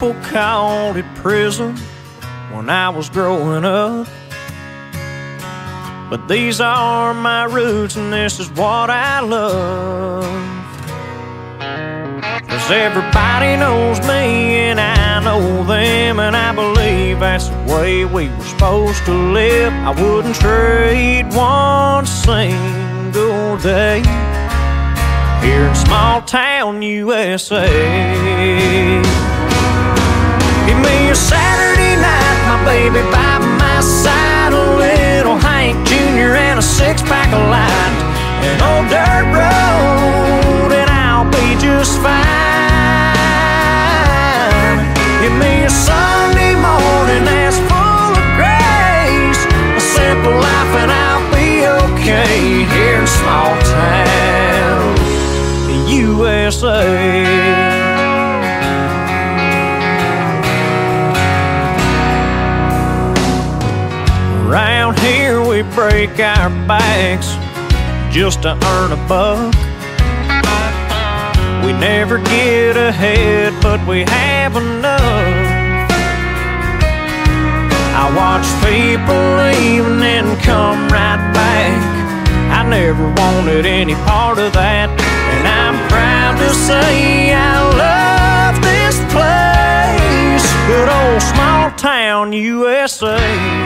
people called it prison when I was growing up. But these are my roots and this is what I love. 'Cause everybody knows me and I know them, and I believe that's the way we were supposed to live. I wouldn't trade one single day here in small town USA. Give me a Saturday night, my baby by my side, a little Hank Jr. and a six-pack of light, an old dirt road, and I'll be just fine. Give me a Sunday morning that's full of grace, a simple life, and I'll be okay here in small town USA. Around here we break our backs just to earn a buck. We never get ahead, but we have enough. I watch people leave and then come right back. I never wanted any part of that, and I'm proud to say I love this place, good old small town USA.